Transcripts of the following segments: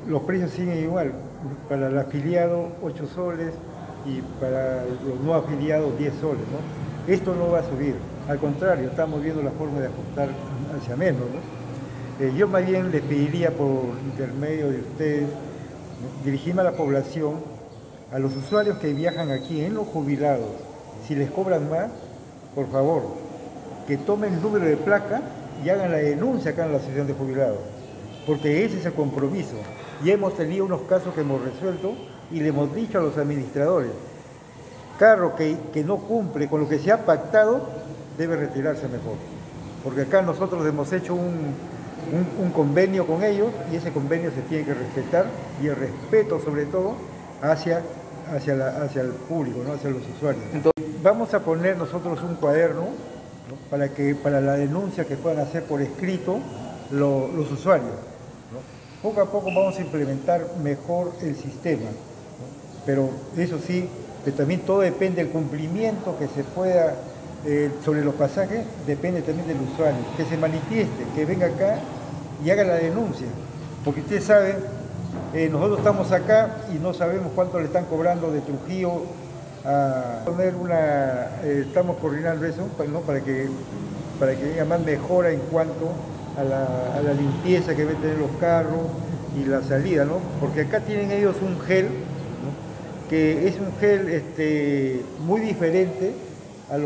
los precios siguen igual. Para el afiliado 8 soles y para los no afiliados 10 soles, ¿no? Esto no va a subir, al contrario, estamos viendo la forma de ajustar hacia menos, ¿no? Yo más bien les pediría por intermedio de ustedes, ¿no?, dirigirme a la población, a los usuarios que viajan aquí en los jubilados, si les cobran más, por favor, que tomen el número de placa y hagan la denuncia acá en la Asociación de Jubilados, porque ese es el compromiso. Y hemos tenido unos casos que hemos resuelto y le hemos dicho a los administradores, carro que no cumple con lo que se ha pactado, debe retirarse mejor. Porque acá nosotros hemos hecho un convenio con ellos y ese convenio se tiene que respetar, y el respeto sobre todo hacia el público, ¿no?, hacia los usuarios. Entonces, vamos a poner nosotros un cuaderno, ¿no?, para la denuncia que puedan hacer por escrito los usuarios, ¿no? Poco a poco vamos a implementar mejor el sistema, ¿no? Pero eso sí, que también todo depende del cumplimiento que se pueda sobre los pasajes, depende también del usuario, que se manifieste, que venga acá y haga la denuncia, porque usted sabe, nosotros estamos acá y no sabemos cuánto le están cobrando de Trujillo a poner estamos coordinando eso, ¿no?, para que haya más mejora en cuanto a la limpieza que deben tener los carros y la salida, ¿no? Porque acá tienen ellos un gel, ¿no?, que es un gel muy diferente a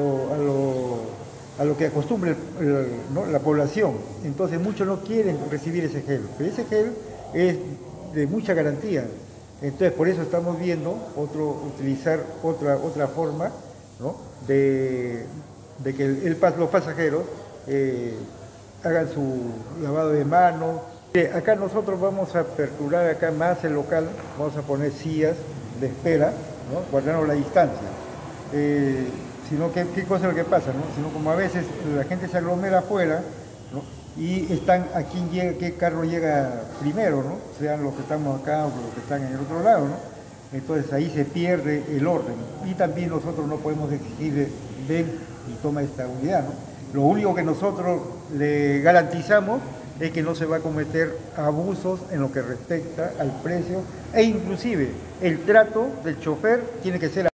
lo que acostumbra ¿no?, la población. Entonces muchos no quieren recibir ese gel, pero ese gel es de mucha garantía. Entonces por eso estamos viendo utilizar otra forma, ¿no?, de que los pasajeros hagan su lavado de manos. Acá nosotros vamos a aperturar acá más el local, vamos a poner sillas de espera, ¿no?, guardando la distancia. Sino que, ¿qué cosa es lo que pasa, no? Sino como a veces la gente se aglomera afuera, ¿no?, y están a quién llega, qué carro llega primero, ¿no?, sean los que estamos acá o los que están en el otro lado, ¿no? Entonces ahí se pierde el orden y también nosotros no podemos exigirle ven y toma esta unidad, ¿no? Lo único que nosotros le garantizamos es que no se va a cometer abusos en lo que respecta al precio, e inclusive el trato del chofer tiene que ser